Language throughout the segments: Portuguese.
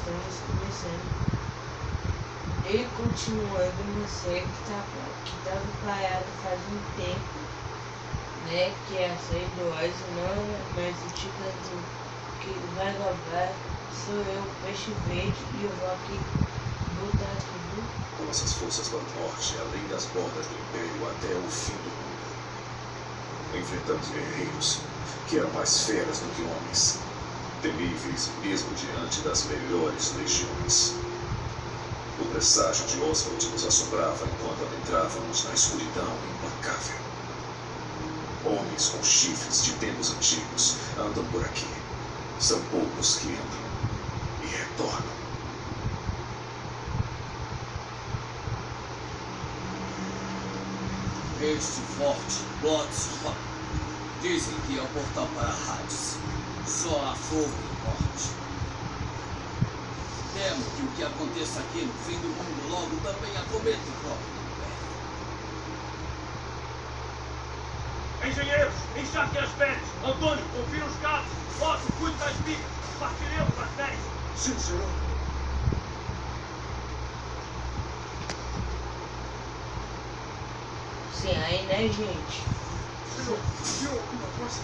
estamos começando. Ele continuando uma série que estava parado faz um tempo, né? Que é a série do Osman, mas o título que vai gravar sou eu, Peixe Verde, e eu vou aqui botar tudo. Nossas forças do norte, além das bordas do Império até o fim do mundo. Enfrentamos guerreiros que eram mais feras do que homens, temíveis mesmo diante das melhores legiões. O presságio de Oswald nos assombrava enquanto adentrávamos na escuridão implacável. Homens com chifres de tempos antigos andam por aqui. São poucos que entram e retornam. Este forte, Bloodshot, dizem que é o portal para Hades. Só há fogo e morte. Temo que o que aconteça aqui no fim do mundo logo também acometa o próprio Império. Engenheiros, encharquem as peles. Antônio, confira os cabos. Otto, cuide das vigas. Partiremos às 10. Sim, senhor. Sim, aí, né, gente? Senhor, viu alguma coisa?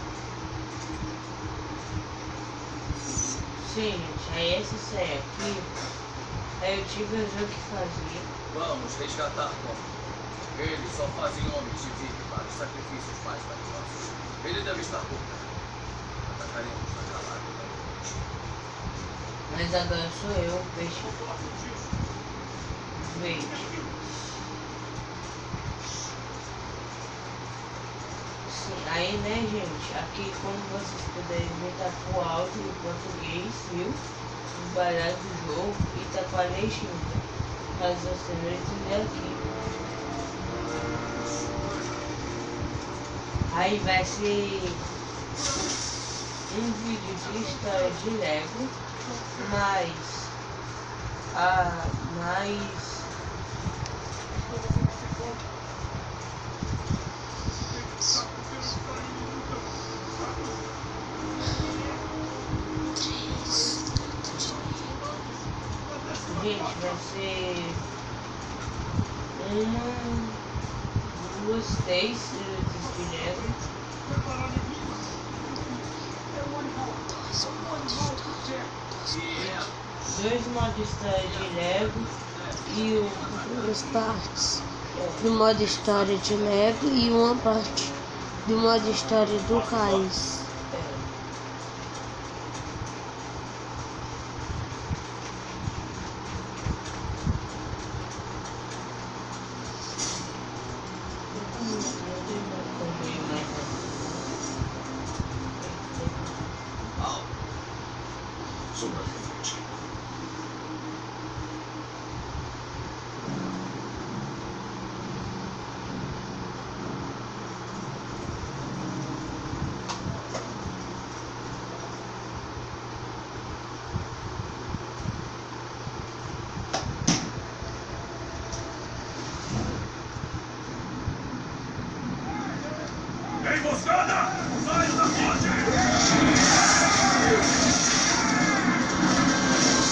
Sim, gente, aí essa série aqui, aí eu tive a ver o que fazia. Vamos resgatar Otto. Eles só fazem homens de vida para os sacrifícios mais valiosos. Ele deve estar por perto. Atacaremos na calada da noite. Mas agora sou eu, o Peixe Verde. Sim, aí, né, gente, aqui como vocês puderem ver, tá com áudio em português, viu? Os baralhos do jogo e tá com a legenda. Caso você não entender aqui. Aí vai ser um vídeo de história de Lego, mais gente, vai ser uma, duas, três de Lego. Dois modos de história de Lego e duas partes do modo história de Lego e uma parte do modo história do Cais. Sobre a minha frente. Emboscada! Saiam da ponte!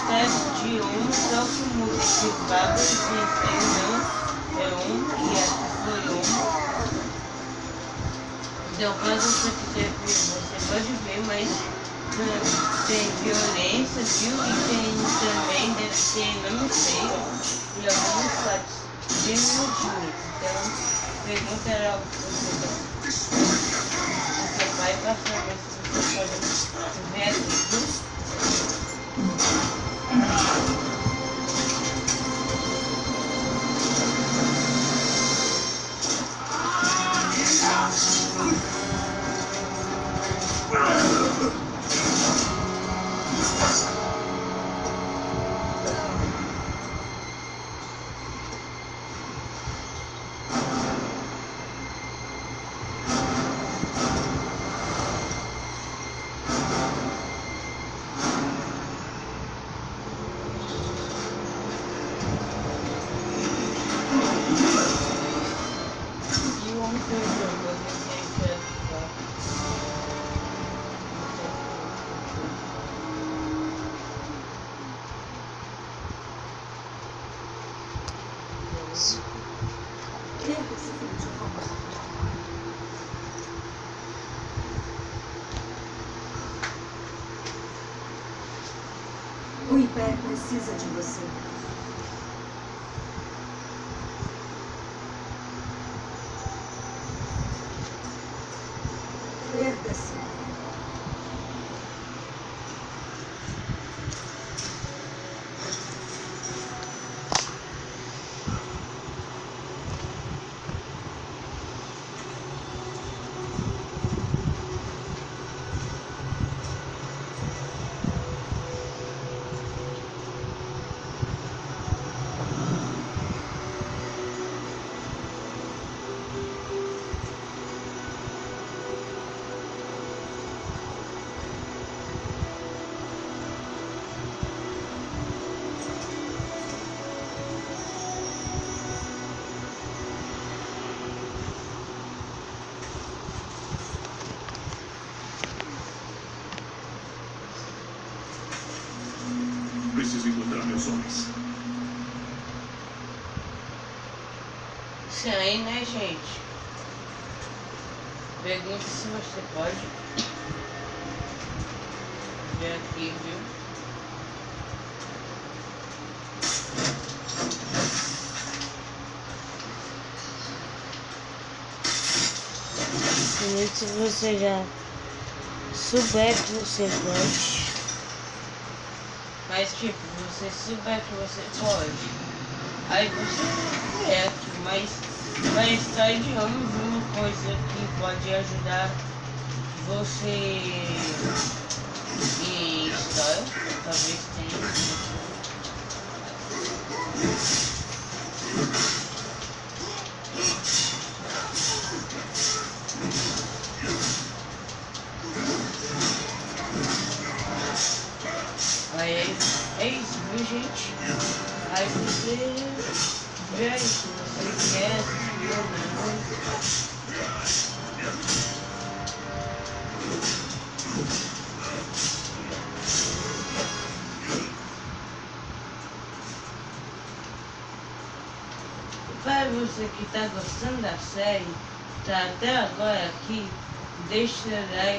está de 1, só que o multiplicado de 6 não é 1 e aqui foi 1. Então, quando você quiser ver, você pode ver, mas tem violência, viu? E tem também, deve ter, não sei, e alguns sites bem minutinhos. Então, pergunta era algo que você vai passar, mas você pode ver tudo. O Império precisa de você. Erga-se. Preciso encontrar meus homens. Isso aí, né, gente? Pergunta se você pode ver aqui, viu? Se você já souber que você pode. Mas tipo, você souber que você pode, aí você é aqui, mas tá digamos uma coisa que pode ajudar você em história, talvez tenha. Aí é isso, viu, gente? Aí você vê aí se você quer assistir alguma coisa. Para você que tá gostando da série, tá até agora aqui, deixe seu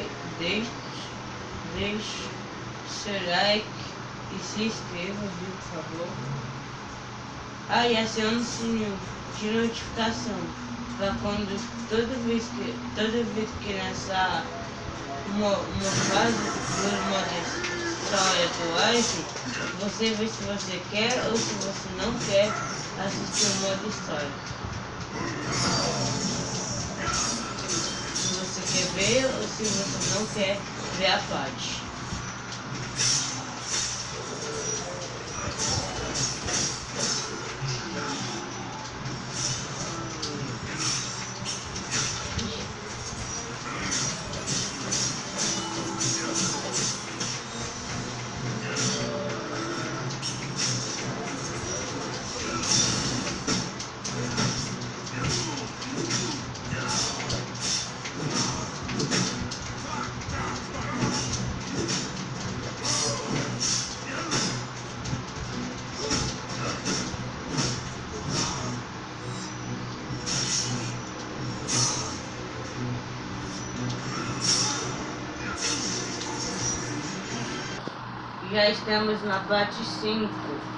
like e se inscreva, viu, por favor. Ah, e acione o sininho de notificação para quando toda vez que lançar uma fase do modo história do Ice, você vê se você quer ou se você não quer assistir o modo história. Se você quer ver ou se você não quer ver a parte. Já estamos na parte 5.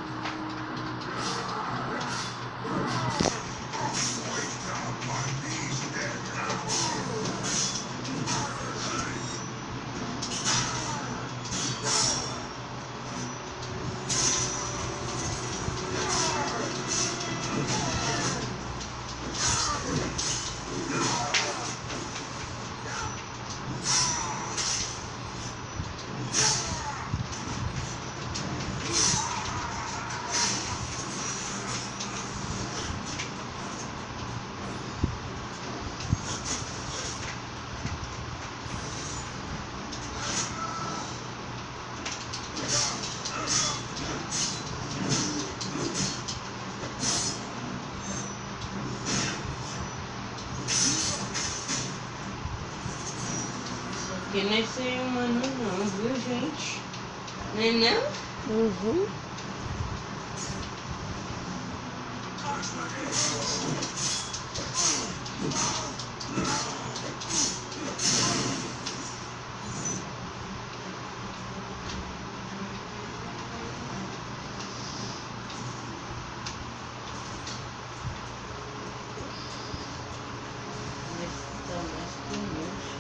Que não é ser humano não, viu, gente? Não é não? Uhum. Esse tá mais que muito.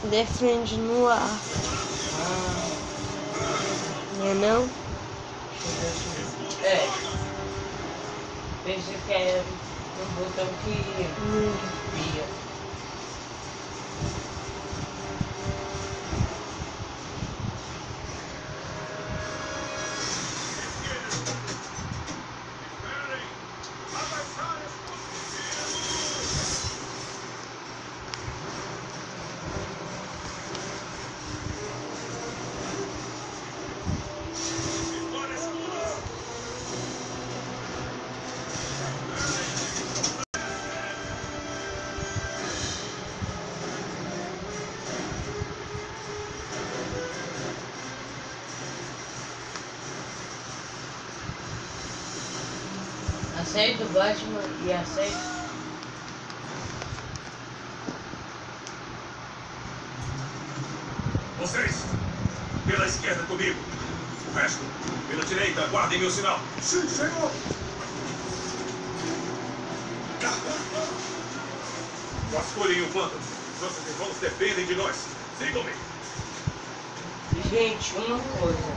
defende no ar. Não é não? É. Pensei que era um botão que via. Aceito o Batman e aceito. Vocês, pela esquerda comigo. O resto, pela direita, guardem meu sinal. Sim, senhor. Vasculhem o pântano. Nossos irmãos dependem de nós. Sigam-me. Gente, uma coisa.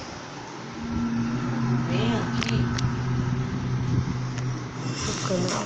Vem aqui. No canal.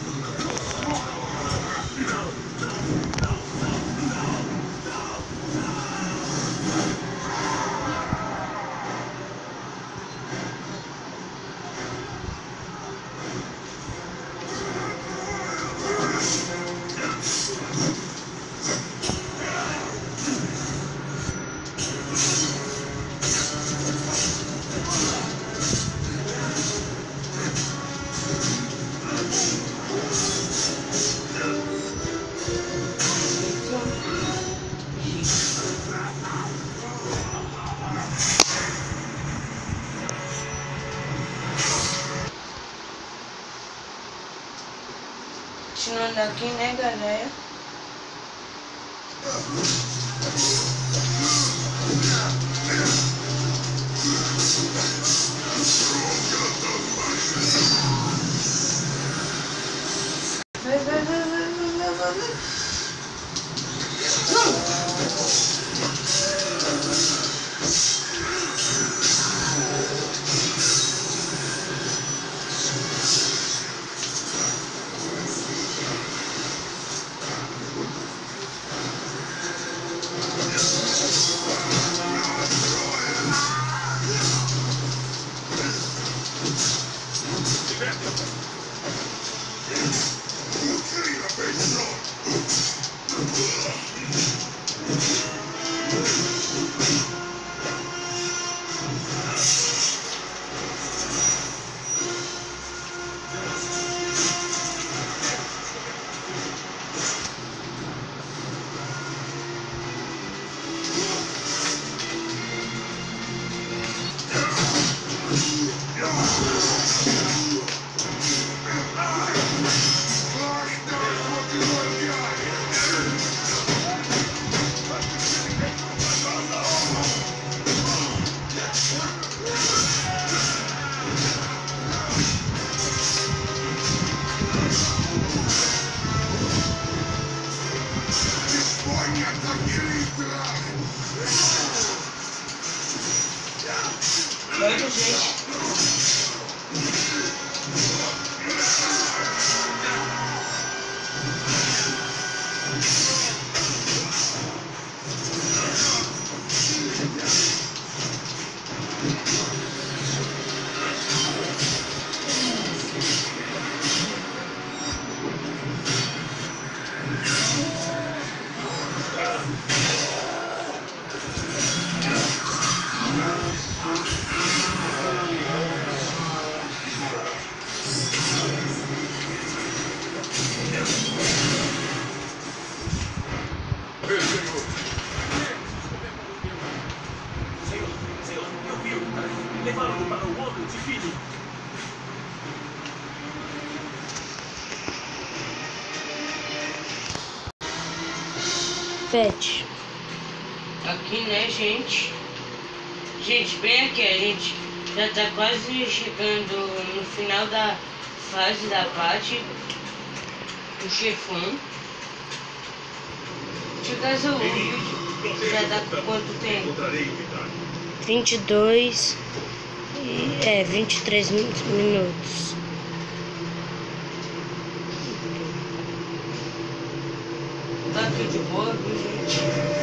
Continuando aqui, né, galera? Vai. Doido, gente. Levá-lo para o ombro de Billy. Pet. Aqui, né, gente? Gente, bem aqui, a gente já tá quase chegando no final da fase da parte do chefão. Chicas, o vídeo já dá quanto tempo? 22 e 23 minutos. Tá aqui de boa, viu, gente?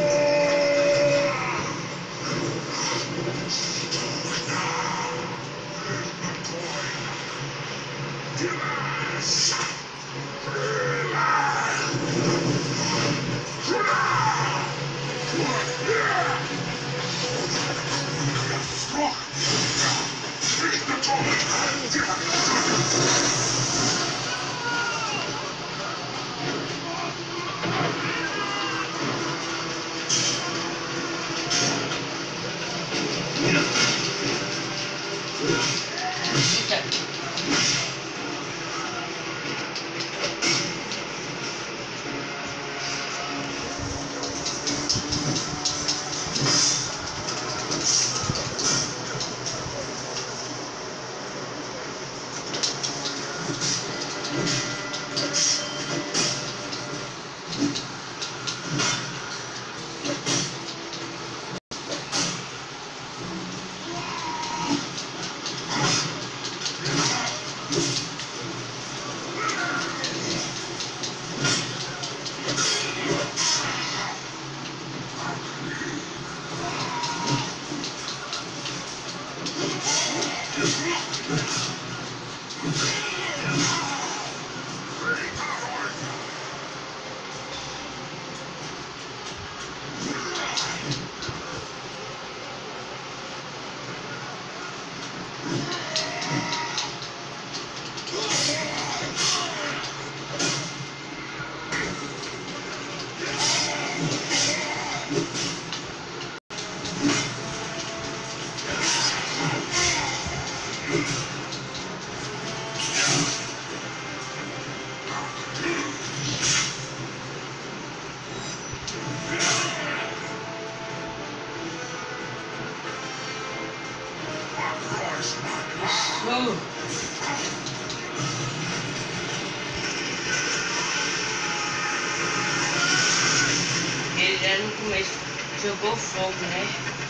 Ele já no começo jogou fogo, né?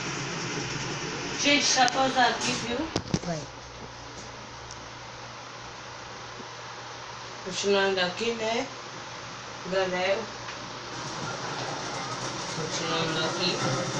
Gente, só pausar aqui, viu? Vai. Continuando aqui, né? Galera. Continuando aqui.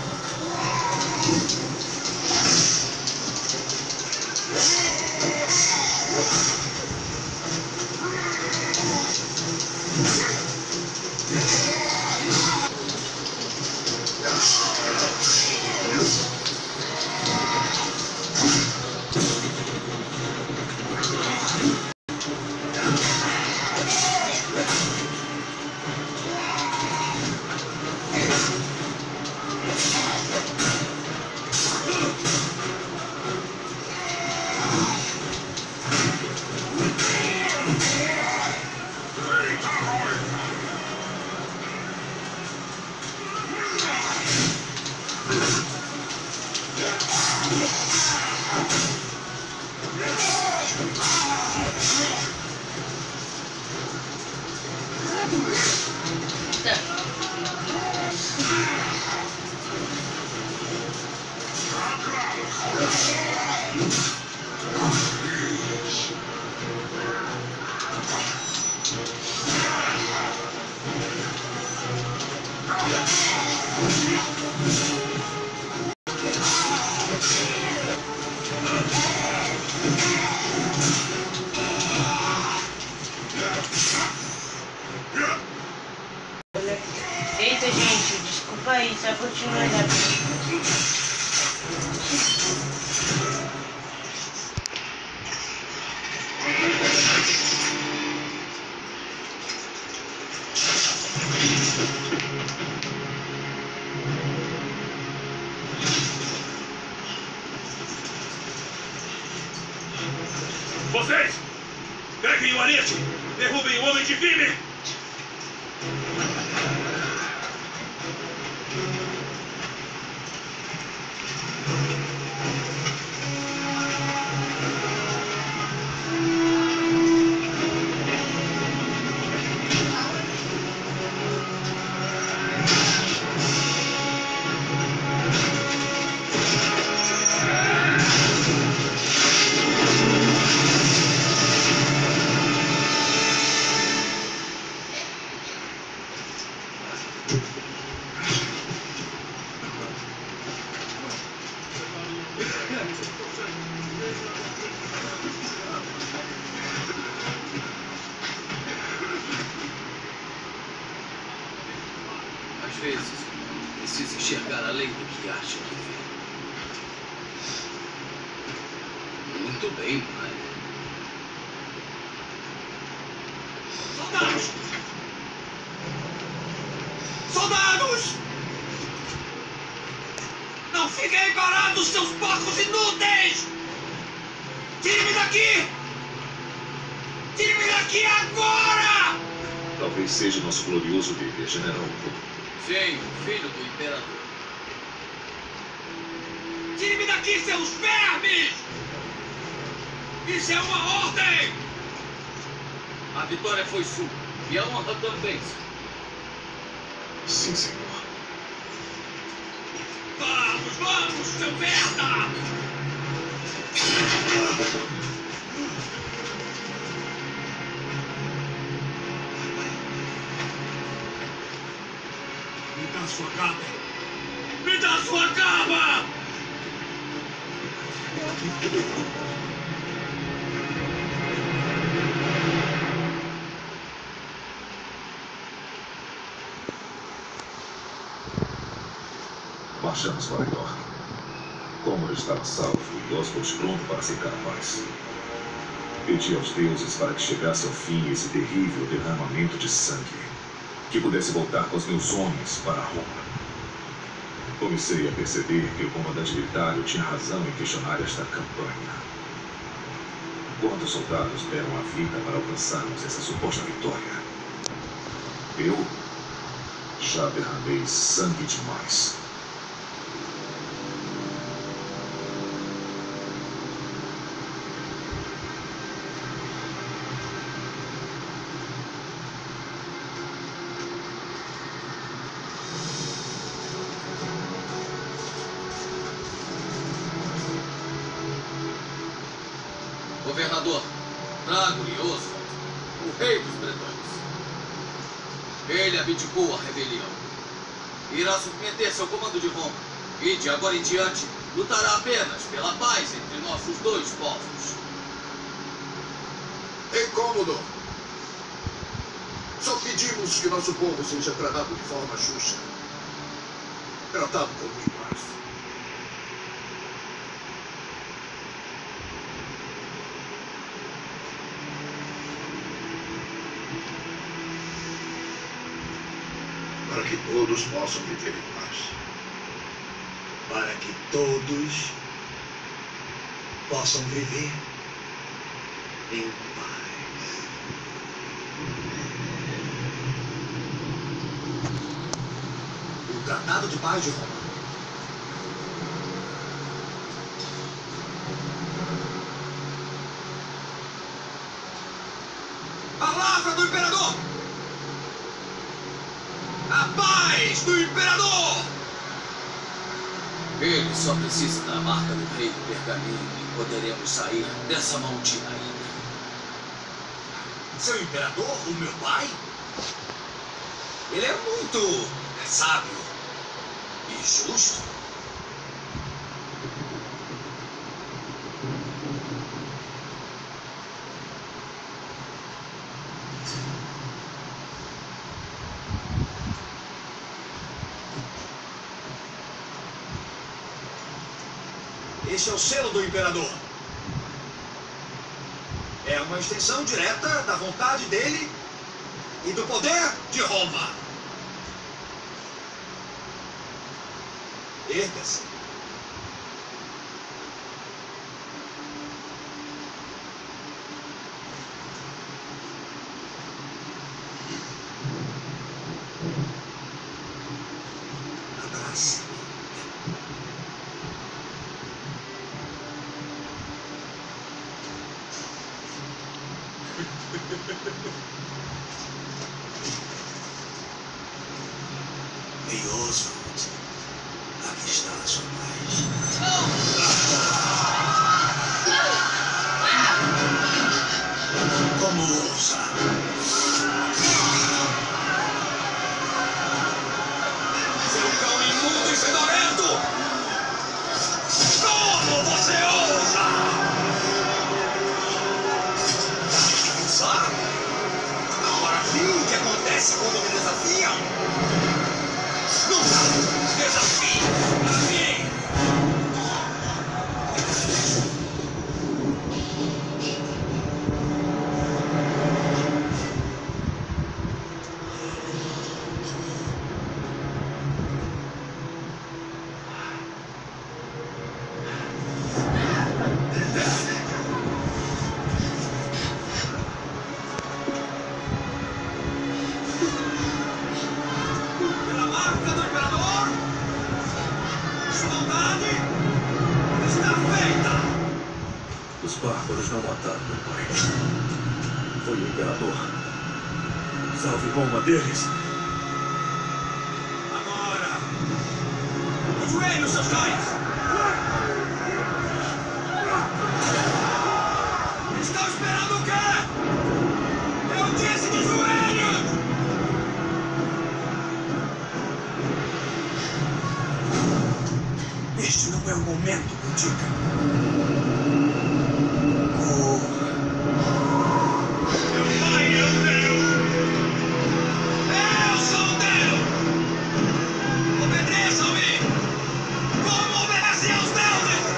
Eita, gente, desculpa aí, só continuando aqui. Vocês! Peguem o arete! Derrubem o homem de Vimy! vezes, precisa enxergar além do que acha que vê. Muito bem, pai. Soldados! Soldados! Não fiquem aí parados, seus porcos inúteis! Tire-me daqui! Tire-me daqui agora! Talvez seja nosso glorioso líder, General Poe. Sim, filho do imperador. Tire-me daqui, seus vermes! Isso é uma ordem! A vitória foi sua. E a honra também. Sim, senhor. Vamos, vamos, seu merda! Me dá sua capa! Me dá sua capa! Marchamos para York. Cômodo estava salvo e Oswald pronto para aceitar a paz. Pedi aos deuses para que chegasse ao fim esse terrível derramamento de sangue, que pudesse voltar com os meus homens para Roma. Comecei a perceber que o comandante Vitário tinha razão em questionar esta campanha. Quantos soldados deram a vida para alcançarmos essa suposta vitória? Eu já derramei sangue demais. Governador, trago-lhe Oswald, o rei dos bretões. Ele abdicou a rebelião. Irá submeter-se ao comando de Roma e, de agora em diante, lutará apenas pela paz entre nossos dois povos. Incômodo. Só pedimos que nosso povo seja tratado de forma justa. Tratado como iguais. Para que todos possam viver em paz. Para que todos possam viver em paz. O Tratado de Paz de Roma. Palavra do imperador! A paz do imperador! Ele só precisa da marca do rei do pergaminho e poderemos sair dessa maldita ilha. Seu imperador, o meu pai? Ele é muito sábio e justo. Este é o selo do imperador. É uma extensão direta da vontade dele e do poder de Roma. Erga-se. Abrace-me. Ei, Oswald, aqui está a sua paz. Como ousa? Seu cão imundo e fedorento! Como você ousa? Agora vi o que acontece quando me desafiam. Não mataram meu pai. Foi o Imperador. Salve Roma deles. Agora! Ajoelhe, seus cães! Estão esperando o quê? Eu disse de joelhos! Este não é o momento, Boudica. Meu pai é um Deus! Eu sou um Deus! Obedeçam-me! Como obedecem aos deuses!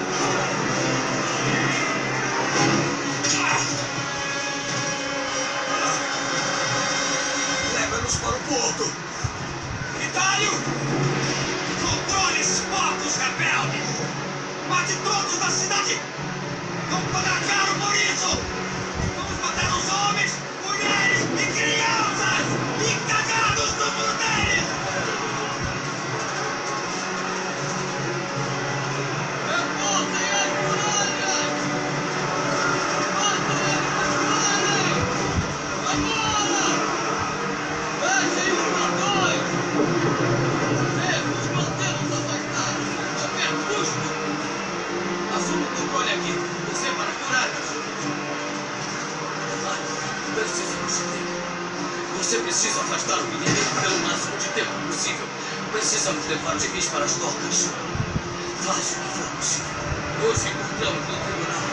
Leva-nos para o porto! Itário! Controle esses porcos rebeldes! Mate todos da cidade! Vamos pagar caro por isso! Vamos matar os homens, mulheres e crianças! E cagados no mundo deles! Reforcem as muralhas! Matem eles! Agora! Fechem os portões! Devemos manter-nos afastados a qualquer custo! Assuma o controle aqui, você para curar-nos. Precisamos de tempo. Você precisa afastar o inimigo pelo máximo de tempo possível. Precisamos levar os civis para as docas. Faça o que for possível. Nos encontramos no tribunal.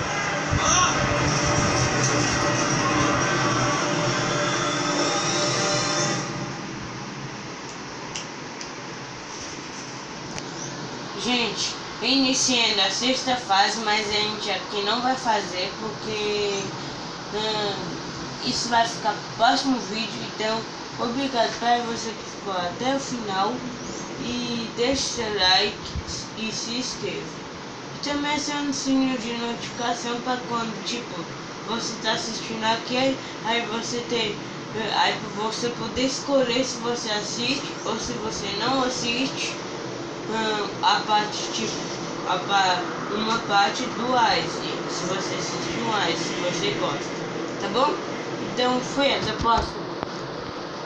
Gente, iniciando a sexta fase, mas a gente aqui não vai fazer porque isso vai ficar pro próximo vídeo. Então, obrigado para você que ficou até o final e deixe seu like e se inscreva. E também acione o sininho de notificação para quando você tá assistindo aqui, aí você poder escolher se você assiste ou se você não assiste a parte uma parte do Ice, se você assistiu o Ice, se você gosta, tá bom? Então foi, até a próxima.